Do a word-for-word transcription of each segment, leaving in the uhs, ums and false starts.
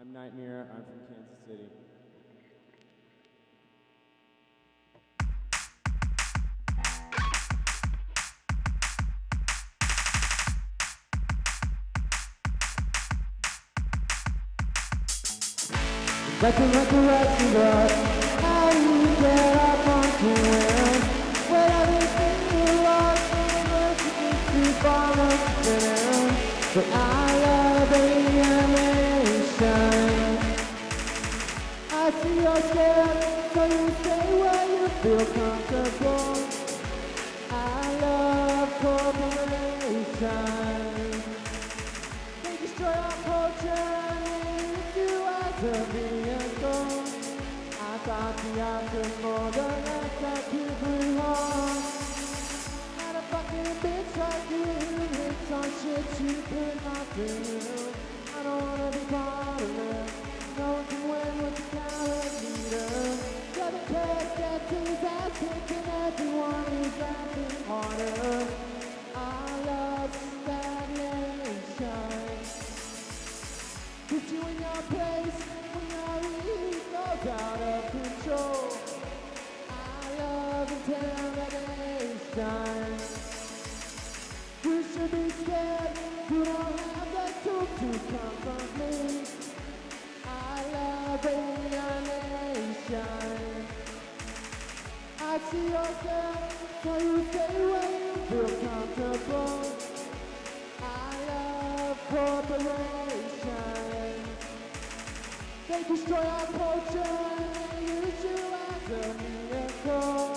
I'm Nightmare. I'm from Kansas City. That's a resurrection of how you get up onto it. When everything you lost, university to follow down. But I love alienation. I see you're scared, so you stay where you feel comfortable. I love corporations. They destroy our culture and use you as a vehicle. I thought the option more than less that you bring on. Not a fucking bitch like you, hits on shit you could not do. I don't wanna be part of it. No one can win with the coward leader. Doesn't care, gets his ass kicked and everyone is laughing harder. I love stagnation. Put you in your place when your ego's out of control. I love intimidation. You should be scared. You don't have the tools to comfort me. I love alienation. I see yourself, so you stay where you feel comfortable. I love corporations. They destroy our culture and use you as a vehicle.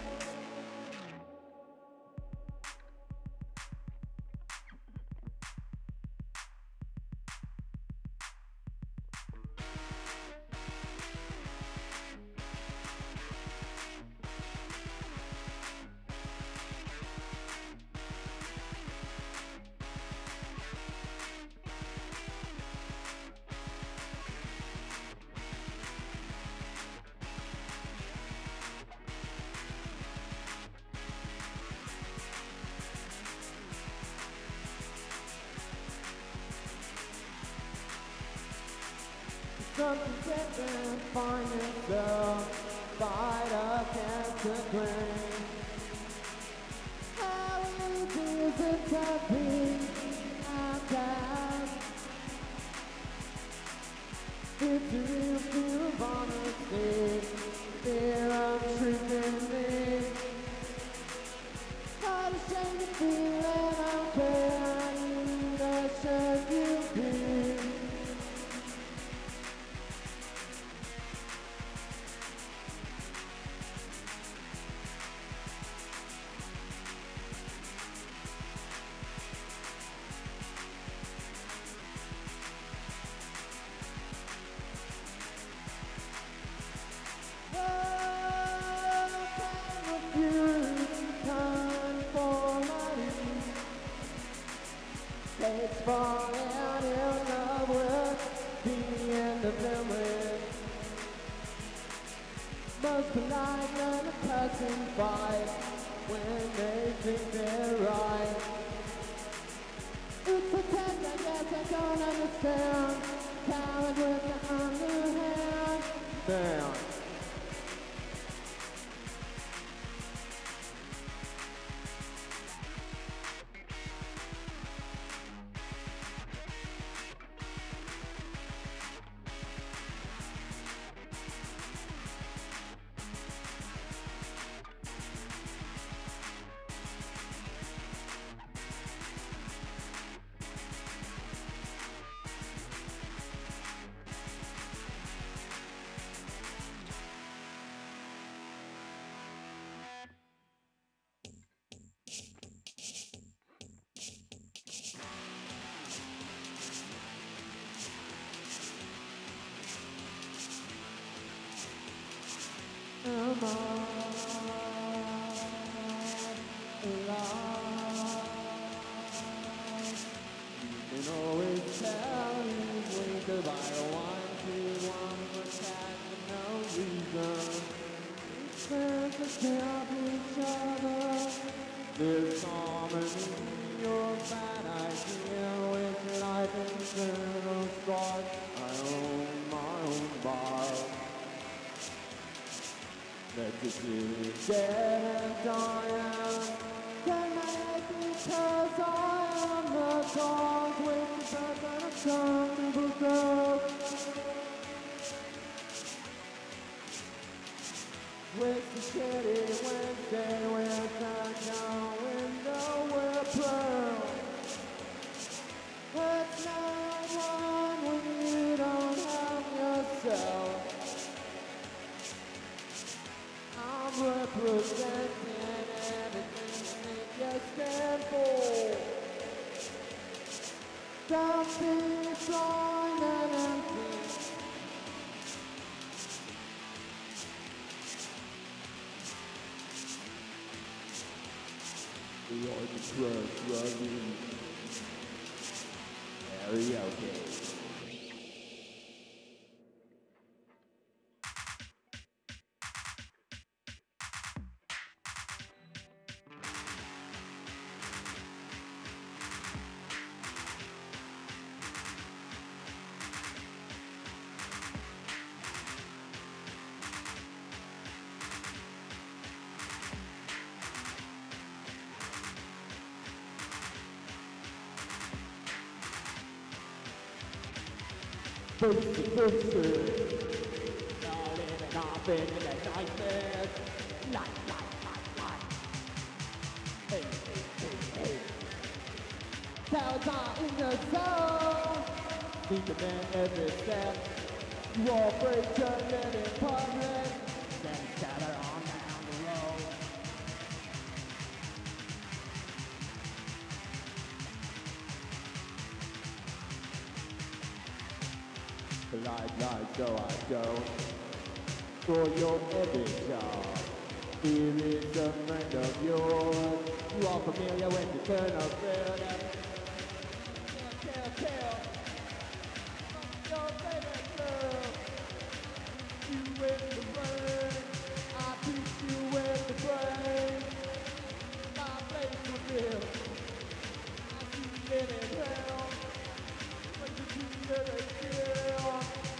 Something different, find yourself, fight against the grain. How easy is it to be outcast? It's a real feel of honesty, fear of truth in me. Not ashamed to feel and I'm clear, I need a should you be. It's falling in love with the end of memory. Most polite learn to cuss and fight when they think they're right. It's pretend, I guess I don't understand. Coward with the underhand. Damn. Am I alive? You can always tell you wink of I want to want to attack for no reason. It's friends that help each other. There's harmony in your bad idea with life internal thought. I own is dead and dying. Can I because I am the dog with the bird that I've come to go. With the shitty Wednesday with a no window with pearl. It's not one when you don't have yourself. I'm representing everything that you stand for. Don't be blind and empty. We are the trust running. Karaoke. Boosty, boosty. Now living off in the nightmares. Light, light, light, light. Hey, hey, hey, hey. Cows are in the zone. Need to man every step. You all break to live in public. Then scatter on down the road. Light, light, so I don't for your every job. Here is a friend of yours. You are familiar with the turn of builder. Tell, tell, tell. Your favorite girl. You with the rain. I teach you with the brain. My place will build. I see you living hell. But you keep living still.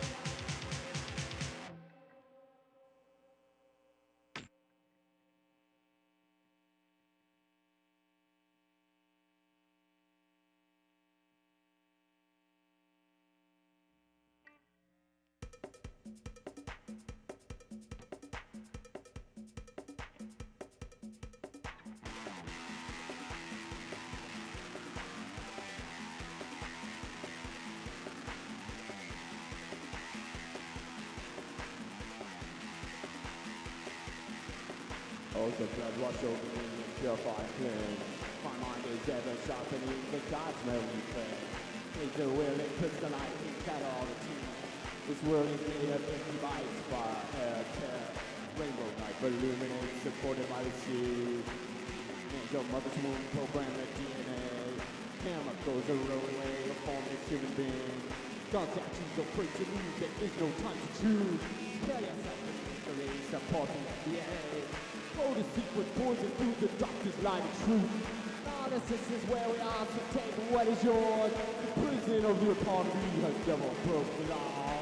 Also blood wash over me and purify clean. My mind is ever sharpening the God's smelling flame. Laser willing crystallizing shadow all the team. This world is made of empty bites, fire, air, tear. Rainbow night illuminates, supported by the sea. Angel mother's womb program the D N A. Chemicals are rolling away to form this human being. God's actions are free to lose, there is no time to choose. Tell yourself the mystery, supporting the D N A. Go to seek with poison through the darkest light of truth. Now this is where we are, so take what is yours. The prison of your poverty has never broke the law.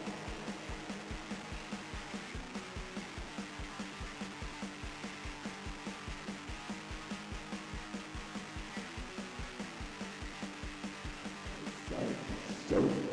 So, so.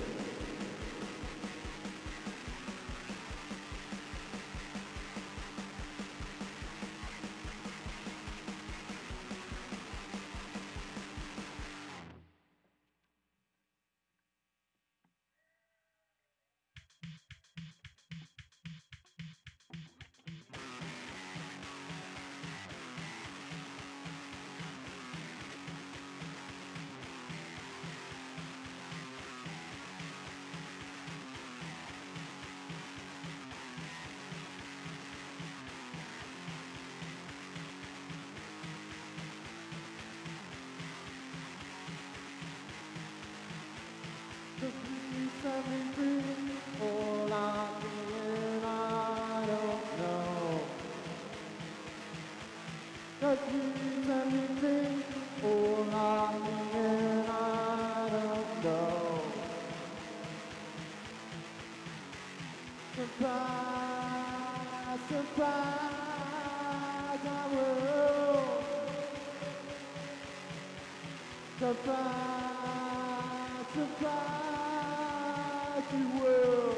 surprise you will.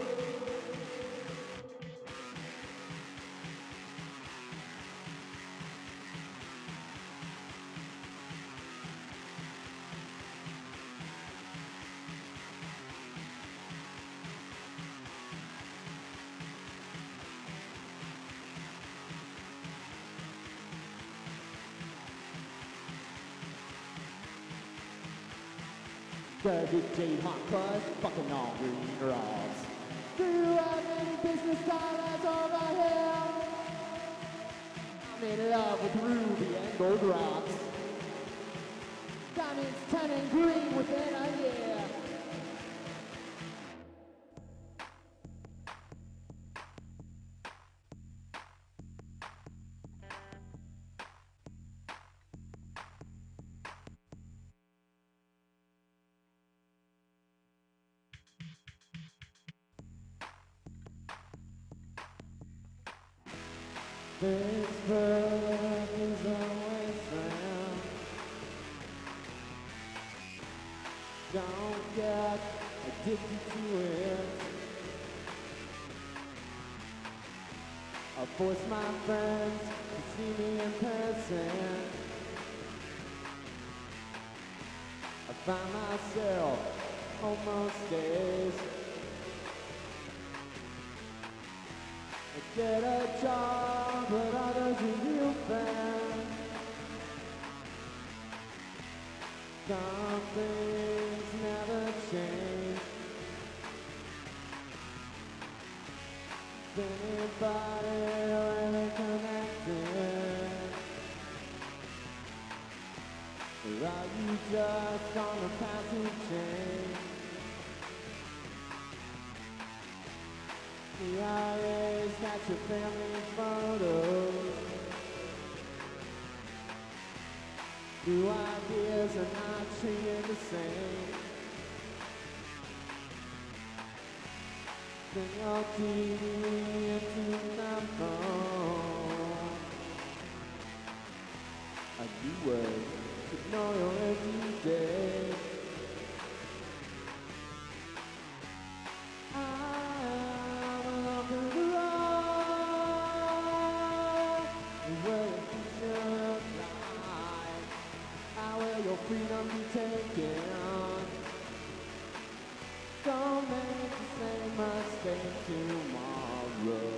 The D J Hot Fuzz fucking on green rocks. Do you have any business dollars over here? I'm in love with ruby and gold rocks. Diamonds turning green within a year. Pittsburgh is a wasteland. Don't get addicted to it. I force my friends to see me in person. I find myself on most days. I get a job, but others are real bad. Some things never change. Anybody really connected? Or are you just on a passing chain? The I A's got your family photos. New ideas are not treated the same. Bring your T V into the phone. A new way to know your every day. Freedom be taken. Don't make the same mistake tomorrow.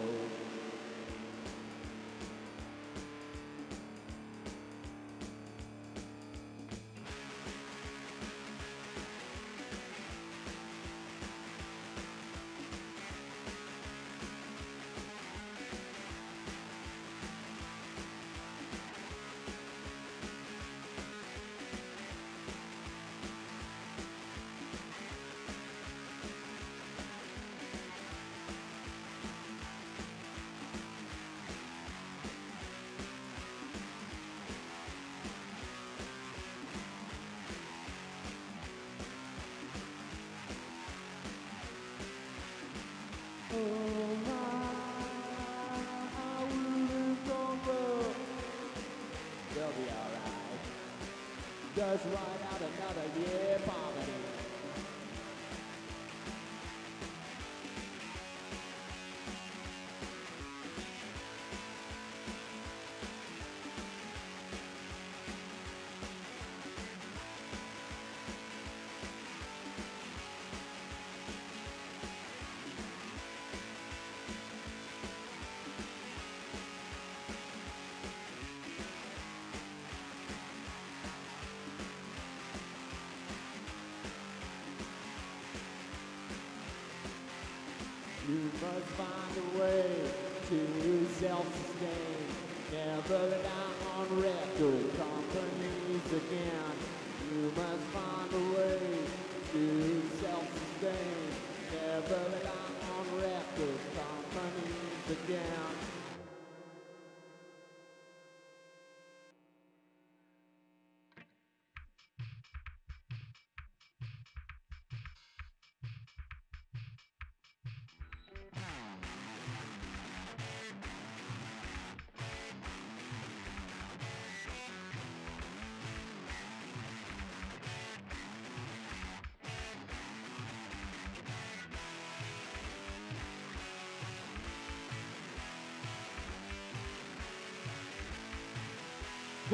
They'll be alright. Just ride out another year poverty. You must find a way to self-sustain. Never rely on record companies again. You must find a way to self-sustain. Never rely on record companies again.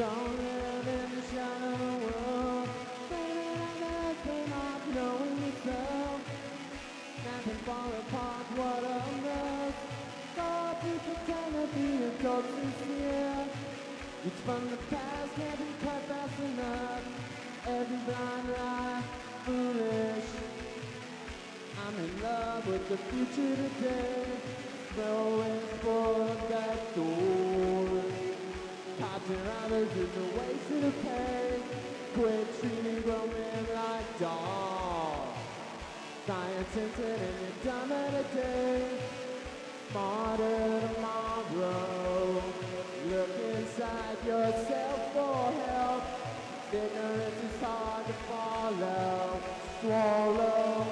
Don't live in the shallow world. Baby, like that, not knowing yourself. Nothing fall apart, what a mess. God, you pretend to be a god sincere. It's from the past, can't be cut fast enough. Every blind lie, foolish. I'm in love with the future today. Throwing for that door. Cotton others is a waste of pay. Quit treating women like dogs. Science tinted and you're dumb at a day. Smarter tomorrow. Look inside yourself for help. Ignorance is hard to follow. Swallow.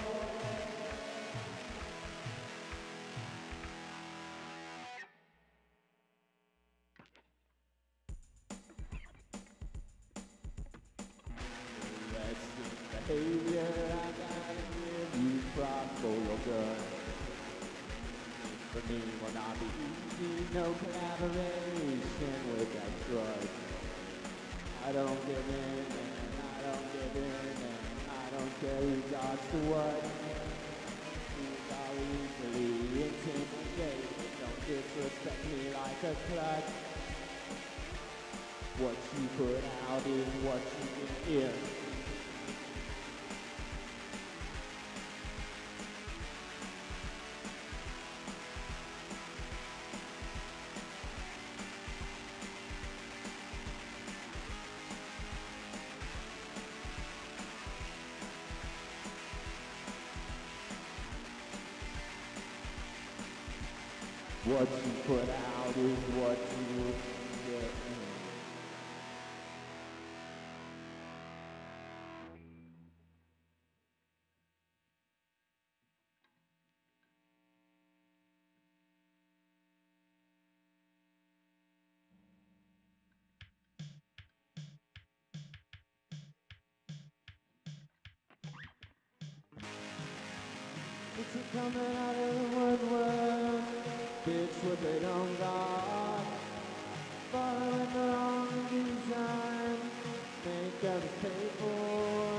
Behavior, I gotta give you props for your good. For me will not be easy, no collaboration with that drug. I don't give in, and I don't give in, and I don't care who talks to what. Things are easily intimidated, don't disrespect me like a clutch. What you put out is what you can hear. What you put out is what you get. It's coming out of the woodwork. Bitch, what they don't got. Following the wrong design. Make others pay for.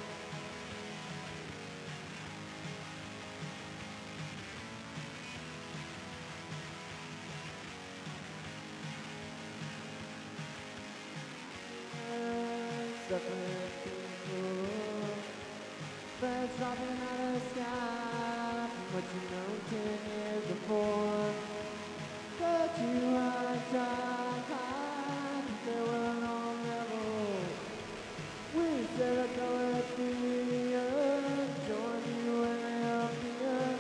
Suffering people. Birds dropping out of the sky. What you know ten years before. But you are tried, they were on level. We said I'd go at the earth, join you when they help the earth.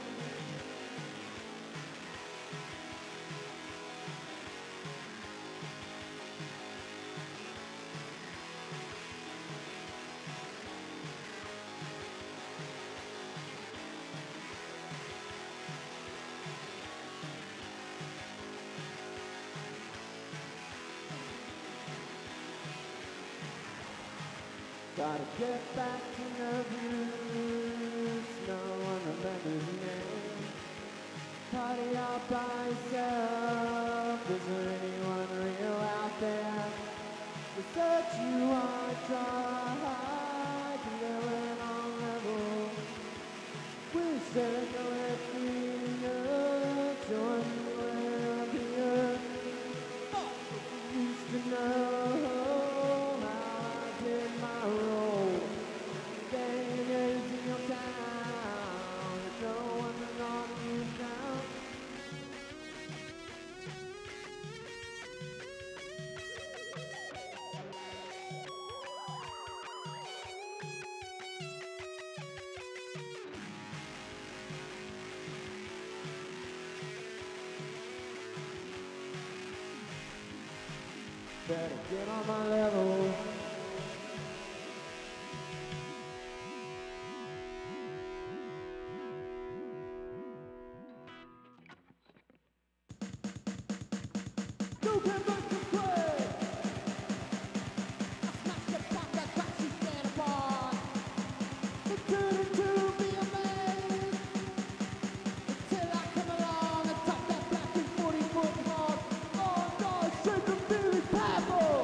Gotta get back to the roots. No one remembers your name. Party out by yourself. Is there anyone real out there? The search you are tried, living on level. We said go let me up, join you around here. Fuck what you used to know. Better get on my level. You can make the play. I smash the block that cracks you stand apart. It turned into be amazed until I come along and top that black and forty foot mark. Oh God, shake the feeling powerful.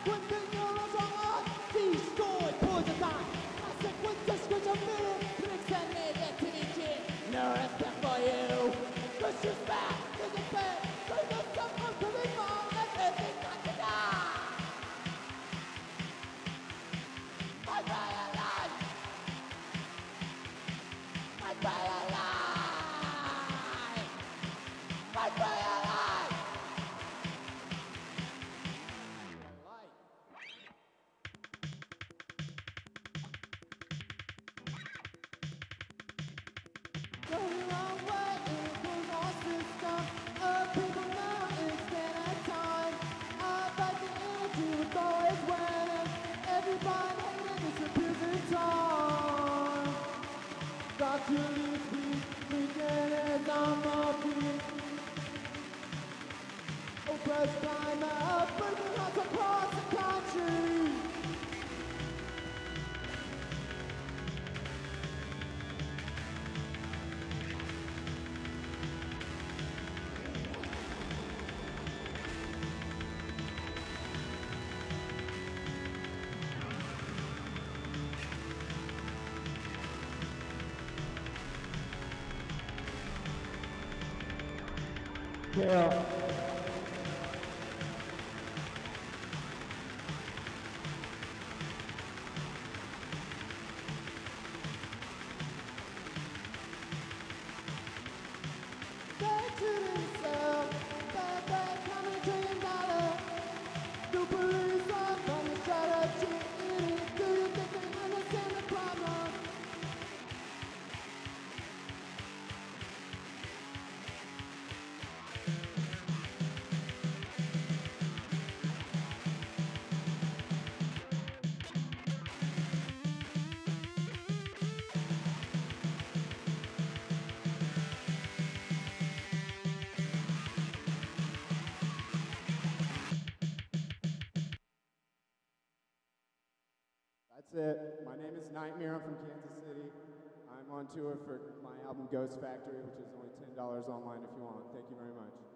when the neurons are on, destroy poison time. I said when the screens are filled, clicks and negativity. No respect for you. Cause you're back to the bed. So the stuff I'm coming from, and everything got to die. My prayer life. My prayer life. My prayer life. Going wrong way, it was our system. Of people now instead of time. I bet the energy was always winning. Everybody hated this abusing time. Got to leave me, weekend is on my feet. Oppressed by my breaking hearts across the country. Yeah. They to themselves, bad, bad, coming to your dollar. The police are coming, strategy, idiot. Do you think they understand the problem? That's it. My name is Nightmare. I'm from Kansas City. I'm on tour for my album Ghost Factory, which is only ten dollars online if you want. Thank you very much.